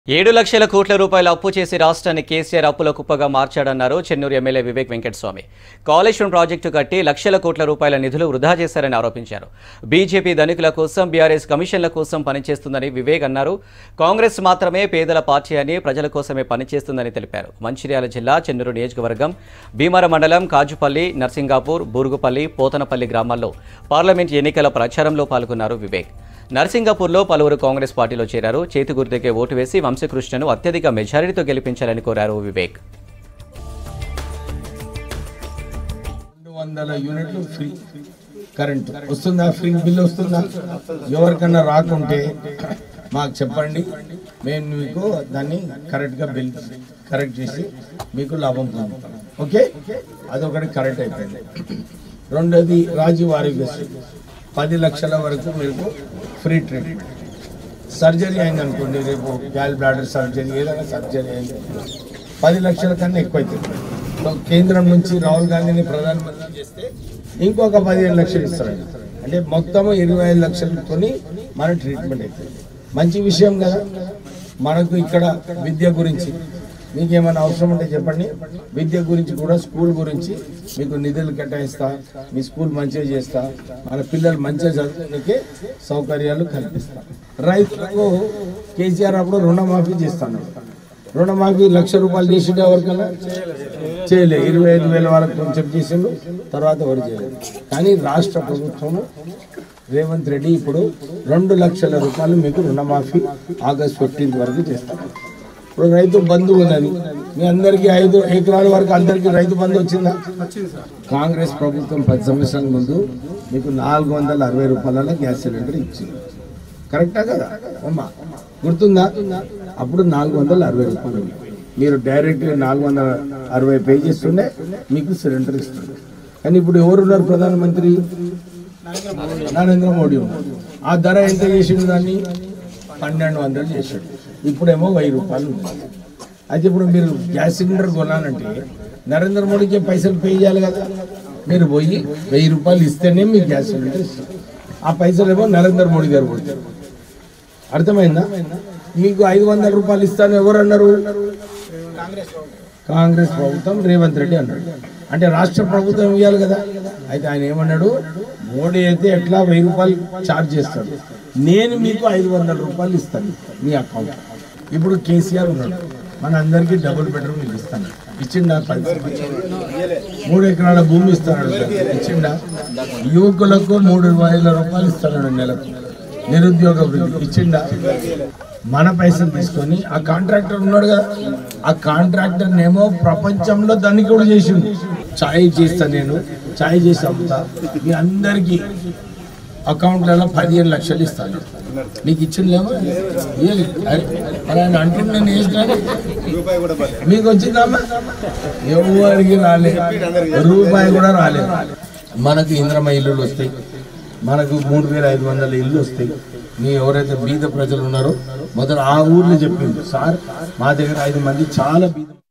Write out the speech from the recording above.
7 లక్షల కోట్ల రూపాయల అప్పు చేసి రాష్ట్రాన్ని కేసీఆర్ అప్పుల కుప్పగా మార్చాడన్నారు చెన్నూరు ఎమ్మెల్యే వివేక్ వెంకటస్వామి. కాళేశ్వరం ప్రాజెక్టు కట్టి లక్షల కోట్ల రూపాయల నిధులు వృధా చేశారని ఆరోపించారు. బీజేపీ ధనికుల కోసం, బీఆర్ఎస్ కమిషన్ల కోసం పనిచేస్తుందని వివేక్ అన్నారు. కాంగ్రెస్ మాత్రమే పేదల పార్టీ అని, ప్రజల కోసమే పనిచేస్తుందని తెలిపారు. మంచిర్యాల జిల్లా చెన్నూరు నియోజకవర్గం భీమవరం మండలం కాజుపల్లి, నర్సింగాపూర్, బూరుగుపల్లి, పోతనపల్లి గ్రామాల్లో పార్లమెంట్ ఎన్నికల ప్రచారంలో పాల్గొన్నారు వివేక్. నర్సింగాపూర్లో పలువురు కాంగ్రెస్ పార్టీలో చేరారు. చేతి గుర్తుకే ఓటు వేసి వంశకృష్ణను అత్యధిక మెజారిటీతో గెలిపించాలని కోరారు వివేక్. 200 యూనిట్లు ఫ్రీ కరెంట్ వస్తుందా? ఫ్రీ బిల్ వస్తుందా? ఎవరికన్నా రాకుంటే మాకు చెప్పండి, మేము మీకు దాన్ని కరెక్ట్గా బిల్ కరెక్ట్ చేసి మీకు లాభం పొందుతాం. ఓకే, అదొకటి కరెక్ట్ అయిపోయింది. రెండోది రాజీవ్ ఆరోగ్యశ్రీ 10 లక్షల వరకు మీకు ఫ్రీ ట్రీట్మెంట్. సర్జరీ అయింది అనుకోండి, రేపు గ్యాల్ బ్లాడర్ సర్జరీ, ఏదైనా సర్జరీ అయింది 10 లక్షల కన్నా ఎక్కువ అవుతుంది. కేంద్రం నుంచి రాహుల్ గాంధీని ప్రధానమంత్రి చేస్తే ఇంకొక 15 లక్షలు ఇస్తారండి. అంటే మొత్తం 25 లక్షలతో మన ట్రీట్మెంట్ అవుతుంది. మంచి విషయం కదా. మనకు ఇక్కడ విద్య గురించి మీకు ఏమైనా అవసరం ఉంటే చెప్పండి. విద్య గురించి కూడా, స్కూల్ గురించి మీకు నిధులు కేటాయిస్తా, మీ స్కూల్ మంచిగా చేస్తా, మన పిల్లలు మంచిగా చదువుకునే సౌకర్యాలు కల్పిస్తా. రైతులకు కేసీఆర్ అప్పుడు రుణమాఫీ చేస్తాను. రుణమాఫీ 1,00,000 రూపాయలు చేసిండే ఎవరికన్నా చేయలే. 25,000 వరకు కొంచెం చేసిండు, తర్వాత ఎవరు చేయలేదు. కానీ రాష్ట్ర ప్రభుత్వము రేవంత్ రెడ్డి ఇప్పుడు 2 లక్షల రూపాయలు మీకు రుణమాఫీ ఆగస్టు 15 వరకు చేస్తాను. ఇప్పుడు రైతు బంధు ఉన్నది, మీ అందరికీ 5 ఎకరాల వరకు అందరికీ రైతు బంధు వచ్చిందా? కాంగ్రెస్ ప్రభుత్వం 10 సంవత్సరాల ముందు మీకు 460 రూపాయల గ్యాస్ సిలిండర్ ఇచ్చింది. కరెక్టా కదా అమ్మా? గుర్తుందా? అప్పుడు 460 రూపాయలు. మీరు డైరెక్ట్గా 460 పే చేస్తుండే మీకు సిలిండర్ ఇస్తుంది. కానీ ఇప్పుడు ఎవరున్నారు ప్రధానమంత్రి? నరేంద్ర మోడీ ఉన్నారు. ఆ ధర ఎంత చేసిండు? దాన్ని 1200 చేశాడు. ఇప్పుడేమో 1000 రూపాయలు ఉంది. అయితే ఇప్పుడు మీరు గ్యాస్ సిలిండర్ కొనాలంటే నరేంద్ర మోడీకి పైసలు పే చేయాలి కదా. మీరు పోయి 1000 రూపాయలు ఇస్తేనే మీకు గ్యాస్ సిలిండర్ ఇస్తారు. ఆ పైసలు ఏమో నరేంద్ర మోడీ గారు కొడతారు. అర్థమైందా? మీకు 500 రూపాయలు ఇస్తాను ఎవరు అన్నారు? కాంగ్రెస్ ప్రభుత్వం, రేవంత్ రెడ్డి అన్నాడు. అంటే రాష్ట్ర ప్రభుత్వం ఇవ్వాలి కదా. అయితే ఆయన ఏమన్నాడు? మోడీ అయితే ఎట్లా 1000 రూపాయలు ఛార్జ్ చేస్తాడు, నేను మీకు 500 రూపాయలు ఇస్తాను మీ అకౌంట్. ఇప్పుడు కేసీఆర్ ఉన్నాడు, మన అందరికీ డబుల్ బెడ్రూమ్ ఇస్తాను. ఇచ్చిండా? 3 ఎకరాల భూమి ఇస్తాడు. ఇచ్చిండా? యువకులకు 3,000 రూపాయలు ఇస్తాడు నెలకు. నిరుద్యోగ వృద్ధి ఇచ్చిండా? మన పైసలు తీసుకొని ఆ కాంట్రాక్టర్ ఉన్నాడు కదా, ఆ కాంట్రాక్టర్ నేమో ప్రపంచంలో దాన్ని కూడా చేసిండు. ఛాయ్ చేస్తా, నేను ఛాయ్ చేసి అమ్ముతా, మీ అందరికీ అకౌంట్లలో 15 లక్షలు ఇస్తాను. నీకు ఇచ్చిందేమో ఆయన అంటుండే, నేను వేసినాను. మీకు వచ్చిందమ్మా? ఎవరికి రాలేదు, రూపాయి కూడా రాలేదు. మనకు ఇంద్రమ ఇల్లులు వస్తాయి, మనకు 3,500 ఇల్లు వస్తాయి. మీ ఎవరైతే బీద ప్రజలు ఉన్నారో మొదలు ఆ ఊర్లో చెప్పింది, సార్ మా దగ్గర 5 మంది చాలా బీద